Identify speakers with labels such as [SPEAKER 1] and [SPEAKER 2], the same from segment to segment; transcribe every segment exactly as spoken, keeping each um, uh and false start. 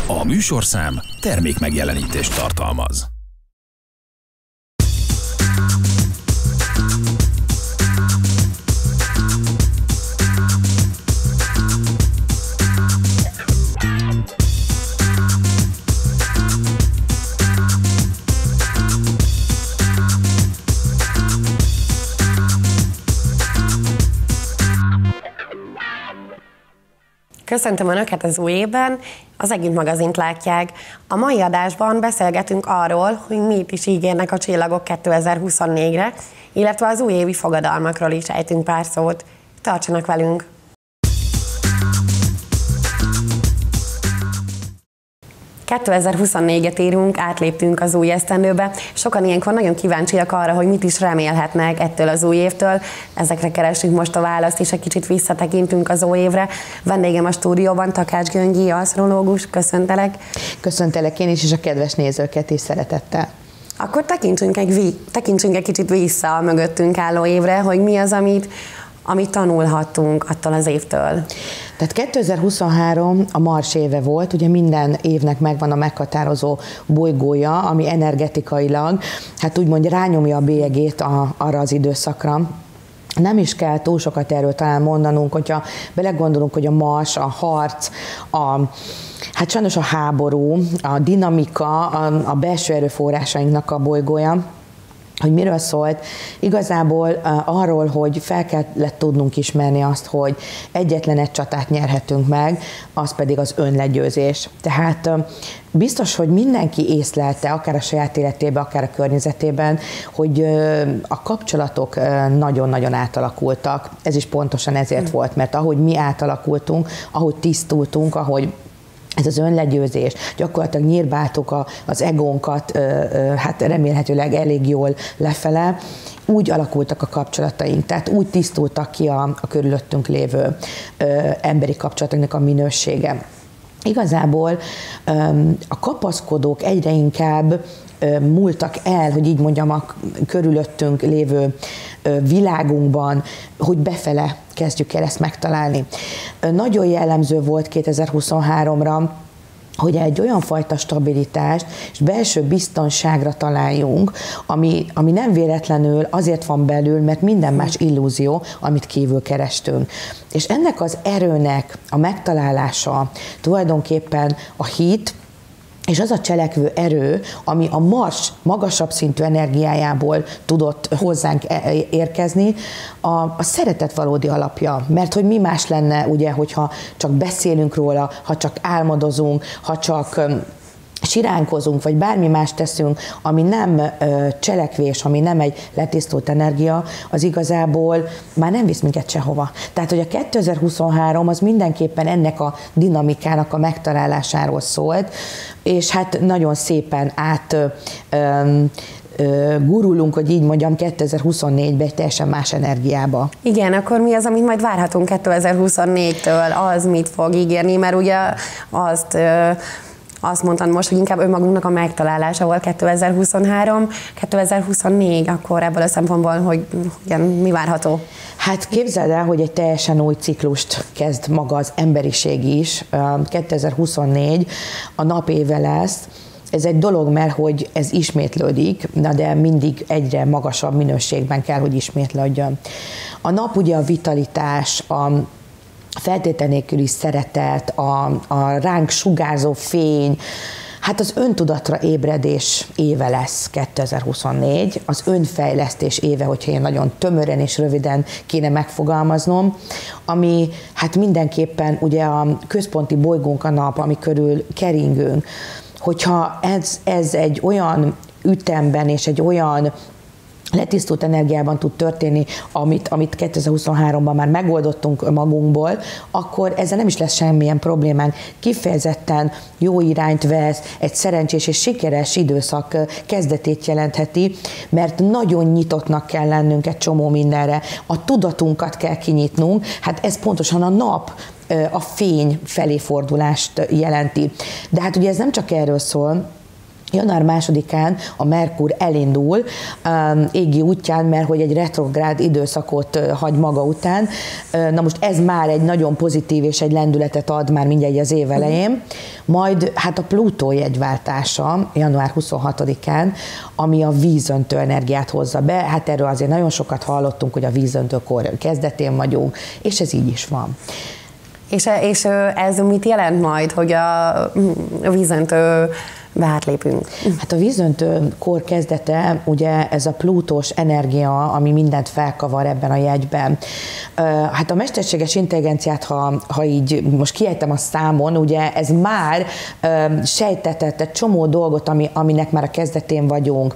[SPEAKER 1] A műsorszám termékmegjelenítést tartalmaz.
[SPEAKER 2] Köszöntöm Önöket az új évben, az Együtt magazint látják. A mai adásban beszélgetünk arról, hogy mit is ígérnek a csillagok kétezer-huszonnégyre, illetve az újévi fogadalmakról is ejtünk pár szót. Tartsanak velünk! kétezer-huszonnégyet írunk, átléptünk az új esztendőbe. Sokan ilyenkor nagyon kíváncsiak arra, hogy mit is remélhetnek ettől az új évtől. Ezekre keresünk most a választ, és egy kicsit visszatekintünk az új évre. Vendégem a stúdióban Takács Gyöngyi, asztrológus. Köszöntelek.
[SPEAKER 3] Köszöntelek én is, és a kedves nézőket is szeretettel.
[SPEAKER 2] Akkor tekintsünk egy, tekintsünk egy kicsit vissza a mögöttünk álló évre, hogy mi az, amit, amit tanulhattunk attól az évtől.
[SPEAKER 3] Tehát kétezer-huszonhárom a Mars éve volt, ugye minden évnek megvan a meghatározó bolygója, ami energetikailag, hát úgymond rányomja a bélyegét a, arra az időszakra. Nem is kell túl sokat erről talán mondanunk, hogyha belegondolunk, hogy a Mars, a harc, a, hát sajnos a háború, a dinamika, a, a belső erőforrásainknak a bolygója, hogy miről szólt, igazából uh, arról, hogy fel kellett tudnunk ismerni azt, hogy egyetlen egy csatát nyerhetünk meg, az pedig az önlegyőzés. Tehát uh, biztos, hogy mindenki észlelte, akár a saját életében, akár a környezetében, hogy uh, a kapcsolatok uh, nagyon-nagyon átalakultak. Ez is pontosan ezért mm. volt, mert ahogy mi átalakultunk, ahogy tisztultunk, ahogy ez az önlegyőzés, gyakorlatilag nyírbáltuk a, az egónkat, ö, ö, hát remélhetőleg elég jól lefele, úgy alakultak a kapcsolataink, tehát úgy tisztultak ki a, a körülöttünk lévő ö, emberi kapcsolatoknak a minősége. Igazából ö, a kapaszkodók egyre inkább ö, múltak el, hogy így mondjam, a körülöttünk lévő ö, világunkban, hogy befele kezdjük el ezt megtalálni. Nagyon jellemző volt kétezer-huszonháromra, hogy egy olyan fajta stabilitást és belső biztonságra találjunk, ami, ami nem véletlenül azért van belül, mert minden más illúzió, amit kívül kerestünk. És ennek az erőnek a megtalálása tulajdonképpen a hit, és az a cselekvő erő, ami a Mars magasabb szintű energiájából tudott hozzánk érkezni, a, a szeretet valódi alapja. Mert hogy mi más lenne, ugye, hogyha csak beszélünk róla, ha csak álmodozunk, ha csak siránkozunk, vagy bármi más teszünk, ami nem ö, cselekvés, ami nem egy letisztult energia, az igazából már nem visz minket sehova. Tehát, hogy a kétezer-huszonhárom az mindenképpen ennek a dinamikának a megtalálásáról szólt, és hát nagyon szépen át ö, ö, ö, gurulunk, hogy így mondjam, kétezer-huszonnégybe egy teljesen más energiába.
[SPEAKER 2] Igen, akkor mi az, amit majd várhatunk kétezer-huszonnégytől, az mit fog ígérni, mert ugye azt... Ö, Azt mondtam most, hogy inkább önmagunknak a megtalálása volt kétezer-huszonhárom, kétezer-huszonnégy, akkor ebből a szempontból, hogy igen, mi várható?
[SPEAKER 3] Hát képzeld el, hogy egy teljesen új ciklust kezd maga az emberiség is. kétezer-huszonnégy a napéve lesz. Ez egy dolog, mert hogy ez ismétlődik, na de mindig egyre magasabb minőségben kell, hogy ismétlődjön. A nap ugye a vitalitás, a feltétel nélküli szeretet, a, a ránk sugárzó fény, hát az öntudatra ébredés éve lesz kétezer-huszonnégy, az önfejlesztés éve, hogyha én nagyon tömören és röviden kéne megfogalmaznom, ami hát mindenképpen ugye a központi bolygónk a nap, ami körül keringünk, hogyha ez, ez egy olyan ütemben és egy olyan letisztult energiában tud történni, amit, amit kétezer-huszonháromban már megoldottunk magunkból, akkor ezzel nem is lesz semmilyen problémánk. Kifejezetten jó irányt vesz, egy szerencsés és sikeres időszak kezdetét jelentheti, mert nagyon nyitottnak kell lennünk egy csomó mindenre. A tudatunkat kell kinyitnunk, hát ez pontosan a nap, a fény felé fordulást jelenti. De hát ugye ez nem csak erről szól, január másodikán a Merkur elindul um, égi útján, mert hogy egy retrográd időszakot uh, hagy maga után. Uh, na most ez már egy nagyon pozitív és egy lendületet ad már mindjárt az év elején. Majd hát a Plutó jegyváltása január huszonhatodikán, ami a vízöntő energiát hozza be. Hát erről azért nagyon sokat hallottunk, hogy a vízöntőkor kezdetén vagyunk, és ez így is van.
[SPEAKER 2] És, és ez mit jelent majd, hogy a, a vízöntő átlépünk?
[SPEAKER 3] Hát a vízöntő kor kezdete, ugye ez a plútós energia, ami mindent felkavar ebben a jegyben. Hát a mesterséges intelligenciát, ha, ha így most kiejtem a számon, ugye ez már sejtetett egy csomó dolgot, ami, aminek már a kezdetén vagyunk.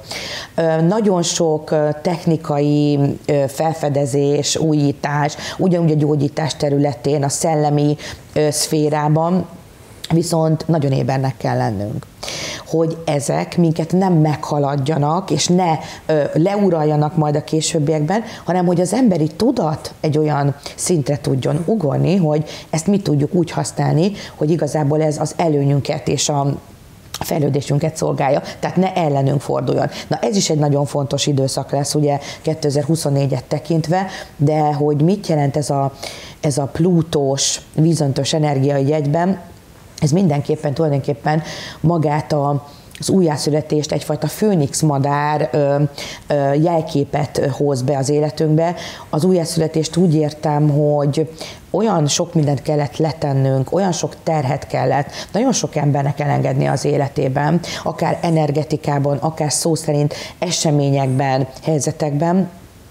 [SPEAKER 3] Nagyon sok technikai felfedezés, újítás, ugyanúgy a gyógyítás területén, a szellemi szférában, viszont nagyon ébernek kell lennünk, hogy ezek minket nem meghaladjanak, és ne ö, leuraljanak majd a későbbiekben, hanem hogy az emberi tudat egy olyan szintre tudjon ugorni, hogy ezt mi tudjuk úgy használni, hogy igazából ez az előnyünket és a fejlődésünket szolgálja, tehát ne ellenünk forduljon. Na ez is egy nagyon fontos időszak lesz, ugye kétezer-huszonnégyet tekintve, de hogy mit jelent ez a, ez a plútós, vízöntös energiai jegyben, ez mindenképpen tulajdonképpen magát a, az újjászületést, egyfajta főnix madár ö, ö, jelképet hoz be az életünkbe. Az újjászületést úgy értem, hogy olyan sok mindent kellett letennünk, olyan sok terhet kellett, nagyon sok embernek elengedni az életében, akár energetikában, akár szó szerint eseményekben, helyzetekben,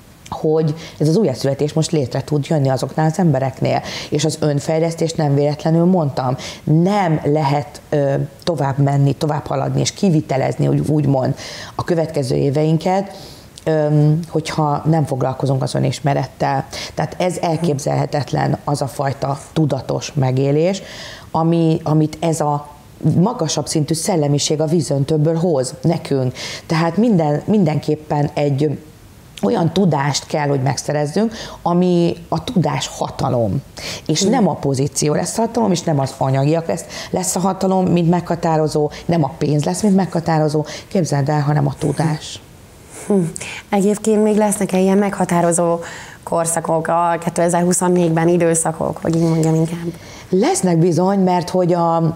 [SPEAKER 3] hogy ez az újjászületés most létre tud jönni azoknál az embereknél. És az önfejlesztést nem véletlenül mondtam. Nem lehet ö, tovább menni, tovább haladni és kivitelezni, úgy, úgymond a következő éveinket, ö, hogyha nem foglalkozunk az önismerettel. Tehát ez elképzelhetetlen az a fajta tudatos megélés, ami, amit ez a magasabb szintű szellemiség a vízöntőből hoz nekünk. Tehát minden, mindenképpen egy olyan tudást kell, hogy megszerezzünk, ami a tudás hatalom. És nem a pozíció lesz a hatalom, és nem az anyagiak lesz, lesz a hatalom, mint meghatározó, nem a pénz lesz, mint meghatározó, képzeld el, hanem a tudás.
[SPEAKER 2] Hm. Egyébként még lesznek-e ilyen meghatározó korszakok a kétezer-huszonnégyben, időszakok, vagy így mondjam inkább?
[SPEAKER 3] Lesznek bizony, mert hogy a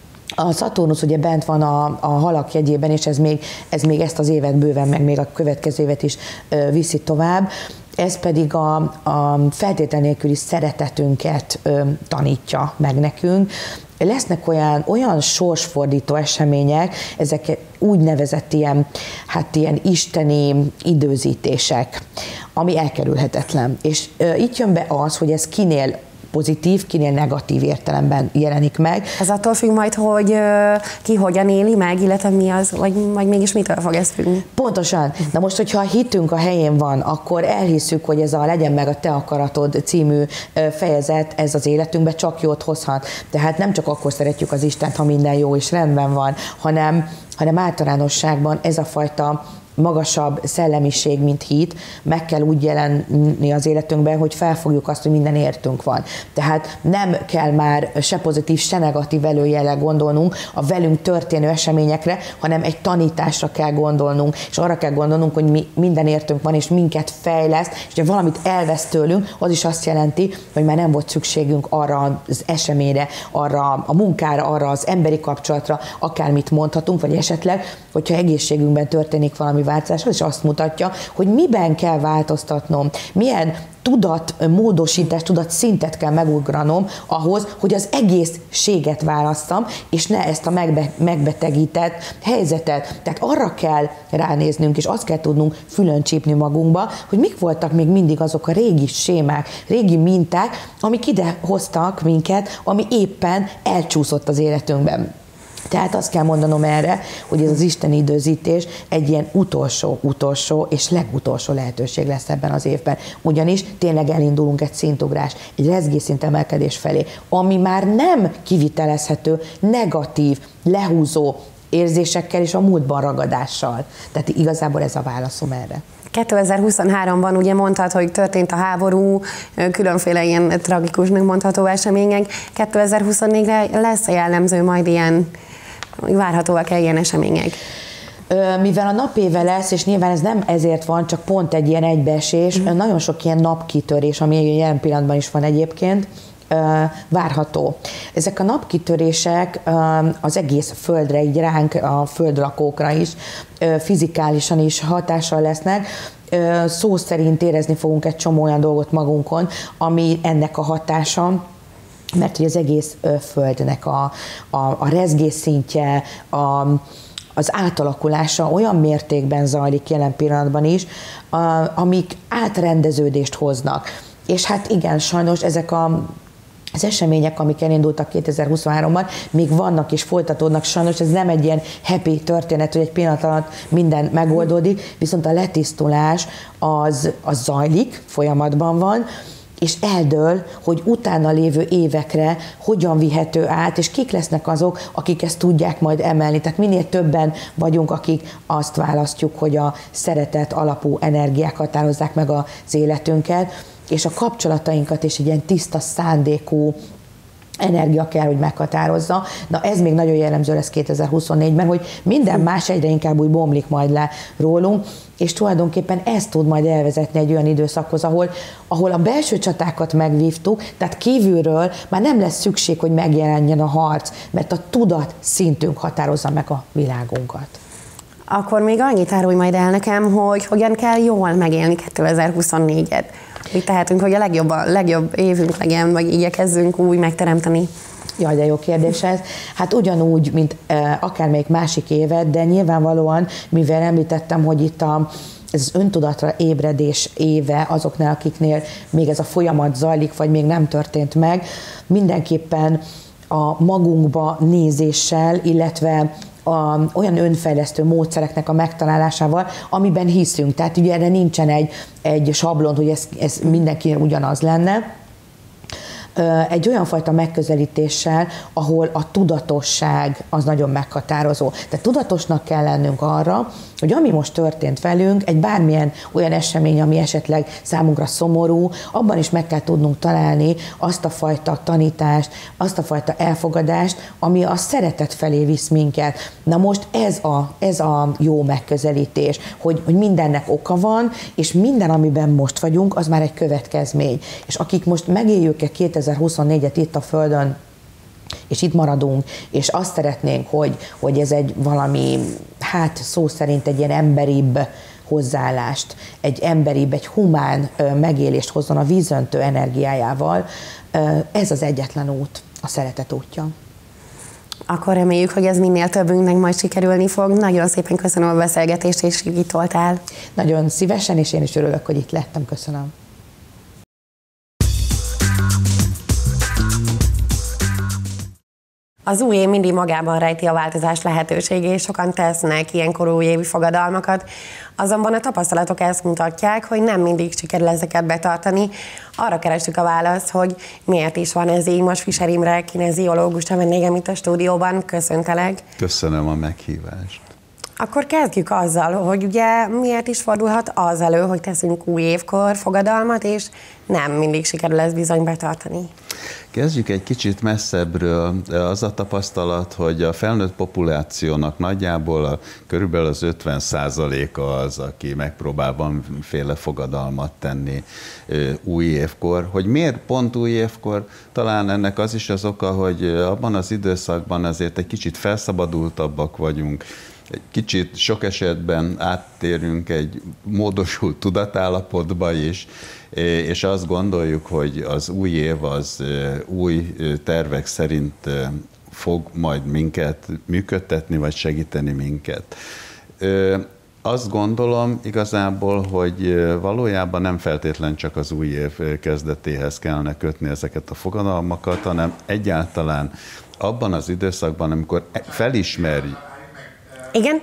[SPEAKER 3] A Szaturnusz ugye bent van a, a halak jegyében, és ez még, ez még ezt az évet bőven, meg még a következő évet is ö, viszi tovább. Ez pedig a, a feltétlen nélküli szeretetünket ö, tanítja meg nekünk. Lesznek olyan, olyan sorsfordító események, ezek úgynevezett ilyen, hát ilyen isteni időzítések, ami elkerülhetetlen. És ö, itt jön be az, hogy ez kinél pozitív, kinél negatív értelemben jelenik meg.
[SPEAKER 2] Ez attól függ majd, hogy ki hogyan éli meg, illetve mi az, vagy, vagy mégis mitől fog ez függni?
[SPEAKER 3] Pontosan. Na most, hogyha a hitünk a helyén van, akkor elhisszük, hogy ez a Legyen meg a te akaratod című fejezet, ez az életünkbe csak jót hozhat. Tehát nem csak akkor szeretjük az Istent, ha minden jó és rendben van, hanem, hanem általánosságban ez a fajta magasabb szellemiség, mint hit, meg kell úgy jelenni az életünkben, hogy felfogjuk azt, hogy minden értünk van. Tehát nem kell már se pozitív, se negatív előjellel gondolnunk a velünk történő eseményekre, hanem egy tanításra kell gondolnunk, és arra kell gondolnunk, hogy mi minden értünk van, és minket fejleszt, és ha valamit elvesz tőlünk, az is azt jelenti, hogy már nem volt szükségünk arra az eseményre, arra a munkára, arra az emberi kapcsolatra, akármit mondhatunk, vagy esetleg, hogyha egészségünkben történik valami változás, az is azt mutatja, hogy miben kell változtatnom, milyen tudatmódosítás, tudatszintet kell megugranom ahhoz, hogy az egészséget válasszam, és ne ezt a megbe- megbetegített helyzetet. Tehát arra kell ránéznünk, és azt kell tudnunk fülön csípni magunkba, hogy mik voltak még mindig azok a régi sémák, régi minták, amik ide hoztak minket, ami éppen elcsúszott az életünkben. Tehát azt kell mondanom erre, hogy ez az isteni időzítés egy ilyen utolsó, utolsó és legutolsó lehetőség lesz ebben az évben. Ugyanis tényleg elindulunk egy szintugrás, egy rezgésszint emelkedés felé, ami már nem kivitelezhető, negatív, lehúzó érzésekkel és a múltban ragadással. Tehát igazából ez a válaszom erre.
[SPEAKER 2] kétezer-huszonháromban ugye mondtad, hogy történt a háború, különféle ilyen tragikusnak mondható események. kétezer-huszonnégyre lesz jellemző majd ilyen várhatóak-e ilyen események?
[SPEAKER 3] Mivel a napéve lesz, és nyilván ez nem ezért van, csak pont egy ilyen egybeesés, mm. nagyon sok ilyen napkitörés, ami jelen pillanatban is van egyébként, várható. Ezek a napkitörések az egész földre, így ránk, a földlakókra is, fizikálisan is hatással lesznek. Szó szerint érezni fogunk egy csomó olyan dolgot magunkon, ami ennek a hatása, mert hogy az egész földnek a, a, a rezgés szintje, a az átalakulása olyan mértékben zajlik jelen pillanatban is, amik átrendeződést hoznak. És hát igen, sajnos ezek a az események, amik elindultak kétezer-huszonháromban, még vannak és folytatódnak, sajnos ez nem egy ilyen happy történet, hogy egy pillanat alatt minden megoldódik, viszont a letisztulás az, az zajlik, folyamatban van, és eldől, hogy utána lévő évekre hogyan vihető át, és kik lesznek azok, akik ezt tudják majd emelni. Tehát minél többen vagyunk, akik azt választjuk, hogy a szeretet alapú energiák határozzák meg az életünket, és a kapcsolatainkat is egy ilyen tiszta szándékú energia kell, hogy meghatározza. Na ez még nagyon jellemző lesz kétezer-huszonnégyben, hogy minden más egyre inkább úgy bomlik majd le rólunk, és tulajdonképpen ez tud majd elvezetni egy olyan időszakhoz, ahol, ahol a belső csatákat megvívtuk, tehát kívülről már nem lesz szükség, hogy megjelenjen a harc, mert a tudat szintünk határozza meg a világunkat.
[SPEAKER 2] Akkor még annyit árulj majd el nekem, hogy hogyan kell jól megélni kétezer-huszonnégyet. Mit tehetünk, hogy a legjobb, a legjobb évünk legyen, vagy igyekezzünk úgy megteremteni?
[SPEAKER 3] Jaj, de jó kérdés ez. Hát ugyanúgy, mint e, akármelyik másik évet, de nyilvánvalóan, mivel említettem, hogy itt a, ez az öntudatra ébredés éve azoknál, akiknél még ez a folyamat zajlik, vagy még nem történt meg, mindenképpen a magunkba nézéssel, illetve A, olyan önfejlesztő módszereknek a megtalálásával, amiben hiszünk. Tehát ugye erre nincsen egy, egy sablon, hogy ez, ez mindenki ugyanaz lenne. Egy olyan fajta megközelítéssel, ahol a tudatosság az nagyon meghatározó. Tehát tudatosnak kell lennünk arra, hogy ami most történt velünk, egy bármilyen olyan esemény, ami esetleg számunkra szomorú, abban is meg kell tudnunk találni azt a fajta tanítást, azt a fajta elfogadást, ami a szeretet felé visz minket. Na most ez a, ez a jó megközelítés, hogy, hogy mindennek oka van, és minden, amiben most vagyunk, az már egy következmény. És akik most megéljük-e kétezer-huszonnégyet itt a Földön, és itt maradunk, és azt szeretnénk, hogy, hogy ez egy valami, hát szó szerint egy ilyen emberibb hozzáállást, egy emberibb, egy humán megélést hozzon a vízöntő energiájával, ez az egyetlen út, a szeretet útja.
[SPEAKER 2] Akkor reméljük, hogy ez minél többünknek majd sikerülni fog. Nagyon szépen köszönöm a beszélgetést, és itt voltál.
[SPEAKER 3] Nagyon szívesen, és én is örülök, hogy itt lettem. Köszönöm.
[SPEAKER 2] Az új év mindig magában rejti a változás lehetőségét, és sokan tesznek ilyenkor újévi fogadalmakat, azonban a tapasztalatok ezt mutatják, hogy nem mindig sikerül ezeket betartani. Arra kerestük a választ, hogy miért is van ez így. Most Fischer Imre kineziológus a vendégem itt a stúdióban. Köszöntelek.
[SPEAKER 4] Köszönöm a meghívást.
[SPEAKER 2] Akkor kezdjük azzal, hogy ugye miért is fordulhat az elő, hogy teszünk új évkor fogadalmat, és nem mindig sikerül ezt bizony betartani.
[SPEAKER 4] Kezdjük egy kicsit messzebbről. Az a tapasztalat, hogy a felnőtt populációnak nagyjából a, körülbelül az ötven százaléka az, aki megpróbál valamiféle fogadalmat tenni új évkor. Hogy miért pont új évkor? Talán ennek az is az oka, hogy abban az időszakban azért egy kicsit felszabadultabbak vagyunk, egy kicsit sok esetben áttérünk egy módosult tudatállapotba is, és azt gondoljuk, hogy az új év az új tervek szerint fog majd minket működtetni, vagy segíteni minket. Azt gondolom igazából, hogy valójában nem feltétlen csak az új év kezdetéhez kellene kötni ezeket a fogadalmakat, hanem egyáltalán abban az időszakban, amikor felismerjük.
[SPEAKER 2] Igen?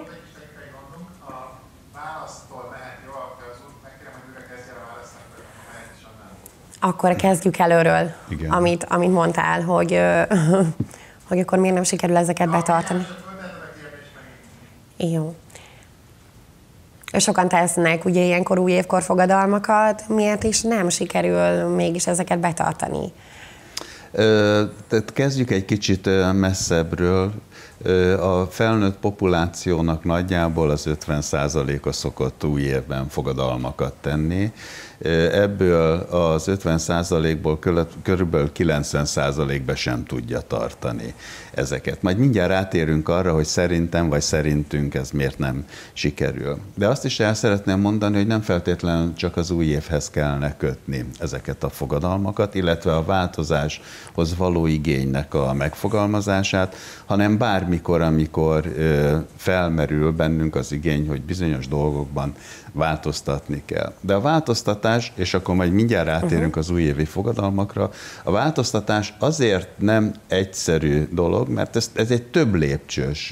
[SPEAKER 2] Akkor kezdjük előről, amit, amit mondtál, hogy, hogy akkor miért nem sikerül ezeket betartani. Jó. Sokan tesznek ugye ilyenkor új évkor fogadalmakat, miért is nem sikerül mégis ezeket betartani?
[SPEAKER 4] Tehát kezdjük egy kicsit messzebbről. A felnőtt populációnak nagyjából az ötven százaléka szokott új évben fogadalmakat tenni. Ebből az ötven százalékból körülbelül kilencven százalékbe sem tudja tartani ezeket. Majd mindjárt rátérünk arra, hogy szerintem vagy szerintünk ez miért nem sikerül. De azt is el szeretném mondani, hogy nem feltétlenül csak az új évhez kellene kötni ezeket a fogadalmakat, illetve a változáshoz való igénynek a megfogalmazását, hanem bármikor, amikor felmerül bennünk az igény, hogy bizonyos dolgokban változtatni kell. De a változtatás, és akkor majd mindjárt rátérünk az újévi fogadalmakra, a változtatás azért nem egyszerű dolog, mert ez, ez egy több lépcsős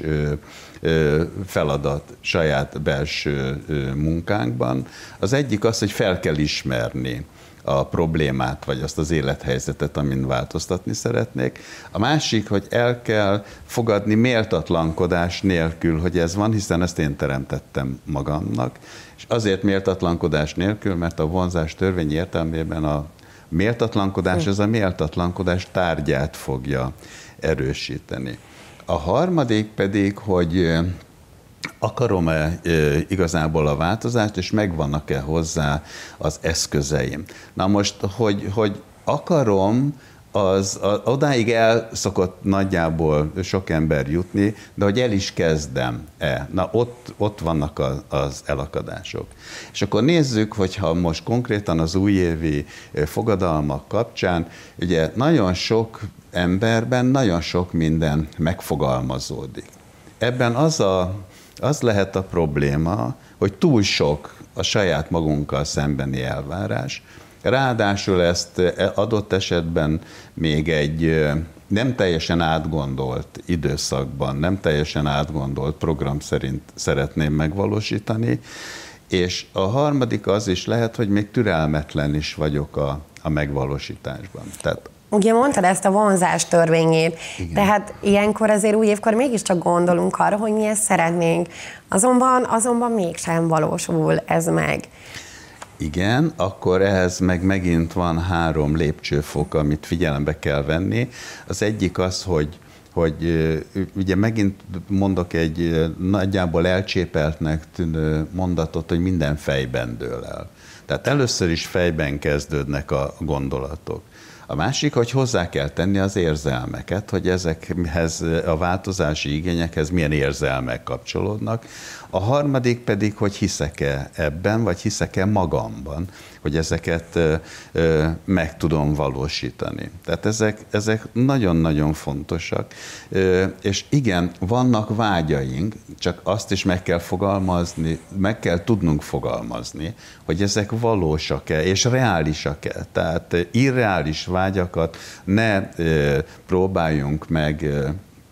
[SPEAKER 4] feladat saját belső munkánkban. Az egyik az, hogy fel kell ismerni a problémát, vagy azt az élethelyzetet, amin változtatni szeretnék. A másik, hogy el kell fogadni méltatlankodás nélkül, hogy ez van, hiszen ezt én teremtettem magamnak. És azért méltatlankodás nélkül, mert a vonzás törvény értelmében a méltatlankodás, az a méltatlankodás tárgyát fogja erősíteni. A harmadik pedig, hogy akarom-e igazából a változást, és megvannak-e hozzá az eszközeim. Na most, hogy, hogy akarom, az, az odáig el szokott nagyjából sok ember jutni, de hogy el is kezdem-e. Na ott, ott vannak az, az elakadások. És akkor nézzük, hogyha most konkrétan az újévi fogadalmak kapcsán, ugye nagyon sok emberben nagyon sok minden megfogalmazódik. Ebben az, a, az lehet a probléma, hogy túl sok a saját magunkkal szembeni elvárás, ráadásul ezt adott esetben még egy nem teljesen átgondolt időszakban, nem teljesen átgondolt program szerint szeretném megvalósítani, és a harmadik az is lehet, hogy még türelmetlen is vagyok a, a megvalósításban. Tehát
[SPEAKER 2] ugye mondtad ezt a vonzás törvényét,
[SPEAKER 4] igen.
[SPEAKER 2] Tehát ilyenkor azért új évkor mégiscsak gondolunk arra, hogy mi ezt szeretnénk. Azonban, azonban mégsem valósul ez meg.
[SPEAKER 4] Igen, akkor ehhez meg megint van három lépcsőfok, amit figyelembe kell venni. Az egyik az, hogy, hogy ugye megint mondok egy nagyjából elcsépeltnek tűnő mondatot, hogy minden fejben dől el. Tehát először is fejben kezdődnek a gondolatok. A másik, hogy hozzá kell tenni az érzelmeket, hogy ezekhez a változási igényekhez milyen érzelmek kapcsolódnak. A harmadik pedig, hogy hiszek-e ebben, vagy hiszek-e magamban, hogy ezeket ö, ö, meg tudom valósítani. Tehát ezek, ezek nagyon-nagyon fontosak. Ö, és igen, vannak vágyaink, csak azt is meg kell fogalmazni, meg kell tudnunk fogalmazni, hogy ezek valósak-e és reálisak-e. Tehát irreális vágyakat ne ö, próbáljunk meg ö,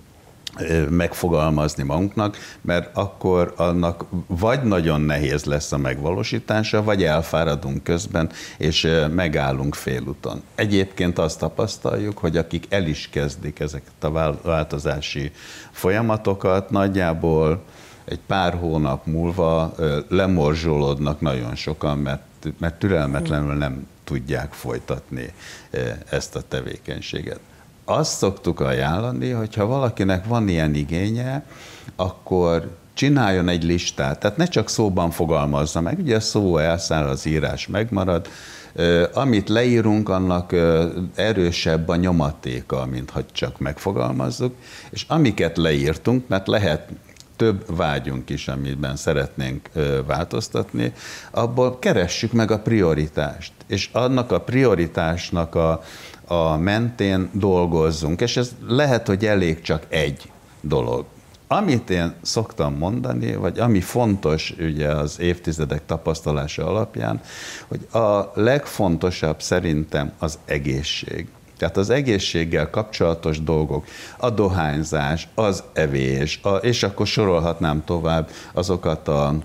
[SPEAKER 4] megfogalmazni magunknak, mert akkor annak vagy nagyon nehéz lesz a megvalósítása, vagy elfáradunk közben, és megállunk félúton. Egyébként azt tapasztaljuk, hogy akik el is kezdik ezeket a változási folyamatokat, nagyjából egy pár hónap múlva lemorzsolódnak nagyon sokan, mert, mert türelmetlenül nem tudják folytatni ezt a tevékenységet. Azt szoktuk ajánlani, hogy ha valakinek van ilyen igénye, akkor csináljon egy listát. Tehát ne csak szóban fogalmazza meg, ugye a szó elszáll, az írás megmarad. Amit leírunk, annak erősebb a nyomatéka, mint ha csak megfogalmazzuk. És amiket leírtunk, mert lehet több vágyunk is, amiben szeretnénk változtatni, abból keressük meg a prioritást. És annak a prioritásnak a a mentén dolgozzunk, és ez lehet, hogy elég csak egy dolog. Amit én szoktam mondani, vagy ami fontos ugye az évtizedek tapasztalása alapján, hogy a legfontosabb szerintem az egészség. Tehát az egészséggel kapcsolatos dolgok, a dohányzás, az evés, a, és akkor sorolhatnám tovább azokat a,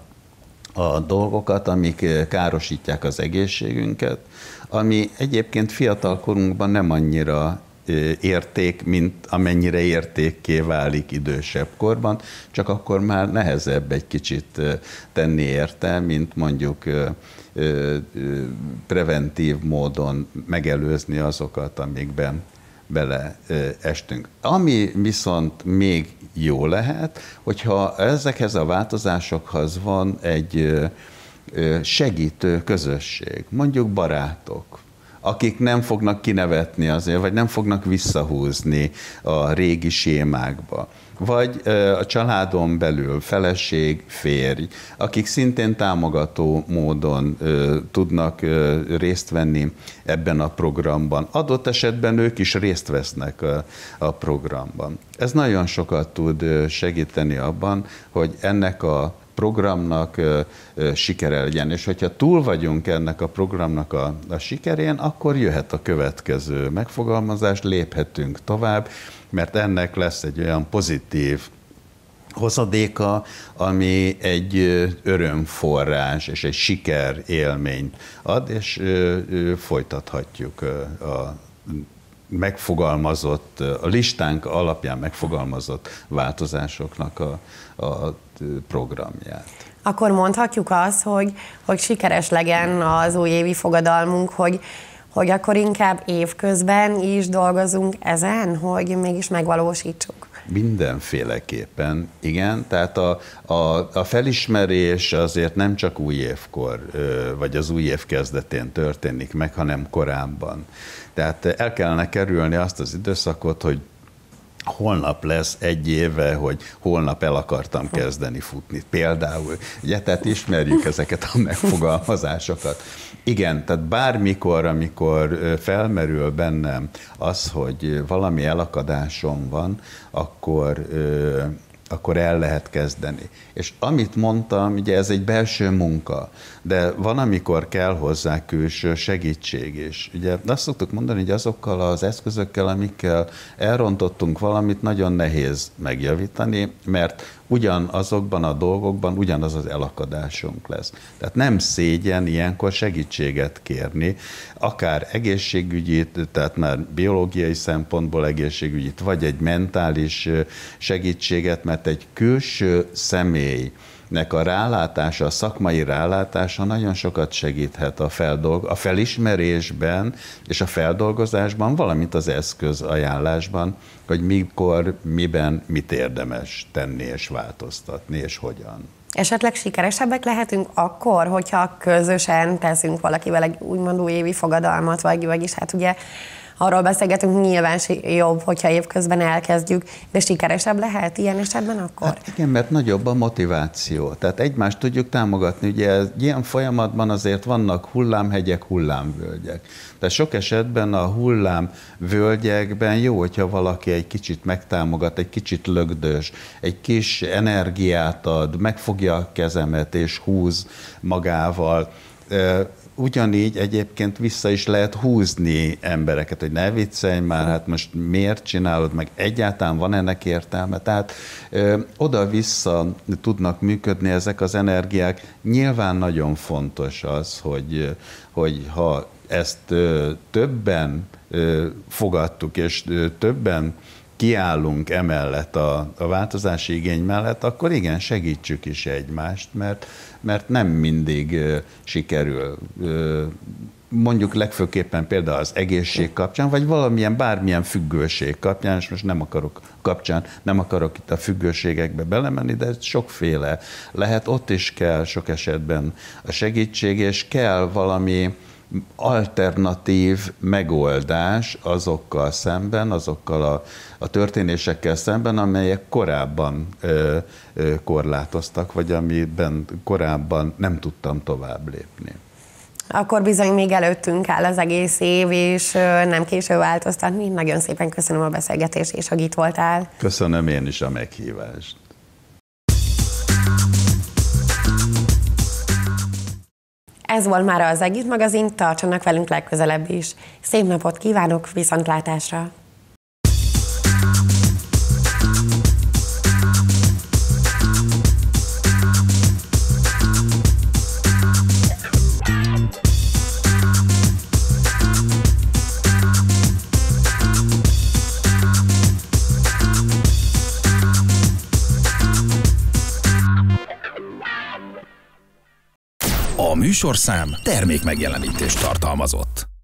[SPEAKER 4] a dolgokat, amik károsítják az egészségünket, ami egyébként fiatalkorunkban nem annyira érték, mint amennyire értékké válik idősebb korban, csak akkor már nehezebb egy kicsit tenni érte, mint mondjuk preventív módon megelőzni azokat, amikben beleestünk. Ami viszont még jó lehet, hogyha ezekhez a változásokhoz van egy segítő közösség, mondjuk barátok, akik nem fognak kinevetni azért, vagy nem fognak visszahúzni a régi sémákba. Vagy a családon belül feleség, férj, akik szintén támogató módon ö, tudnak ö, részt venni ebben a programban. Adott esetben ők is részt vesznek a, a programban. Ez nagyon sokat tud segíteni abban, hogy ennek a programnak ö, ö, sikere legyen. És hogyha túl vagyunk ennek a programnak a, a sikerén, akkor jöhet a következő megfogalmazás, léphetünk tovább, mert ennek lesz egy olyan pozitív hozadéka, ami egy örömforrás és egy siker élményt ad, és ö, ö, folytathatjuk a megfogalmazott, a listánk alapján megfogalmazott változásoknak a, a programját.
[SPEAKER 2] Akkor mondhatjuk azt, hogy, hogy sikeres legyen az újévi fogadalmunk, hogy, hogy akkor inkább évközben is dolgozunk ezen, hogy mégis megvalósítsuk.
[SPEAKER 4] Mindenféleképpen, igen. Tehát a, a, a felismerés azért nem csak új évkor, vagy az új év kezdetén történik meg, hanem korábban. Tehát el kellene kerülni azt az időszakot, hogy holnap lesz egy éve, hogy holnap el akartam kezdeni futni. Például, ugye, tehát ismerjük ezeket a megfogalmazásokat. Igen, tehát bármikor, amikor felmerül bennem az, hogy valami elakadásom van, akkor, akkor el lehet kezdeni. És amit mondtam, ugye ez egy belső munka, de van, amikor kell hozzá külső segítség is. Ugye azt szoktuk mondani, hogy azokkal az eszközökkel, amikkel elrontottunk valamit, nagyon nehéz megjavítani, mert ugyanazokban a dolgokban ugyanaz az elakadásunk lesz. Tehát nem szégyen ilyenkor segítséget kérni, akár egészségügyit, tehát már biológiai szempontból egészségügyit, vagy egy mentális segítséget, mert egy külső személynek a rálátása, a szakmai rálátása nagyon sokat segíthet a, feldolg- a felismerésben és a feldolgozásban, valamint az eszköz ajánlásban, hogy mikor, miben, mit érdemes tenni és változtatni, és hogyan.
[SPEAKER 2] Esetleg sikeresebbek lehetünk akkor, hogyha közösen teszünk valakivel egy úgymond újévi fogadalmat, vagy, vagyis hát ugye arról beszélgetünk, nyilván jobb, hogyha évközben elkezdjük, de sikeresebb lehet ilyen esetben akkor?
[SPEAKER 4] Hát igen, mert nagyobb a motiváció. Tehát egymást tudjuk támogatni. Ugye ilyen folyamatban azért vannak hullámhegyek, hullámvölgyek. Tehát sok esetben a hullámvölgyekben jó, hogyha valaki egy kicsit megtámogat, egy kicsit lögdös, egy kis energiát ad, megfogja a kezemet és húz magával. Ugyanígy egyébként vissza is lehet húzni embereket, hogy ne viccelj már, hát most miért csinálod, meg egyáltalán van ennek értelme. Tehát ö, oda-vissza tudnak működni ezek az energiák. Nyilván nagyon fontos az, hogy, hogy ha ezt ö, többen ö, fogadtuk, és ö, többen kiállunk emellett a, a változási igény mellett, akkor igen, segítsük is egymást, mert, mert nem mindig uh, sikerül. Uh, mondjuk legfőképpen például az egészség kapcsán, vagy valamilyen bármilyen függőség kapcsán, és most nem akarok kapcsán, nem akarok itt a függőségekbe belemenni, de ez sokféle lehet, ott is kell sok esetben a segítség, és kell valami alternatív megoldás azokkal szemben, azokkal a, a történésekkel szemben, amelyek korábban ö, ö, korlátoztak, vagy amiben korábban nem tudtam tovább lépni.
[SPEAKER 2] Akkor bizony még előttünk áll az egész év, és nem késő változtatni. Nagyon szépen köszönöm a beszélgetést, és hogy itt voltál.
[SPEAKER 4] Köszönöm én is a meghívást.
[SPEAKER 2] Ez volt már az Együtt magazin, tartsanak velünk legközelebb is. Szép napot kívánok, viszontlátásra!
[SPEAKER 1] A műsorszám termék megjelenítést tartalmazott.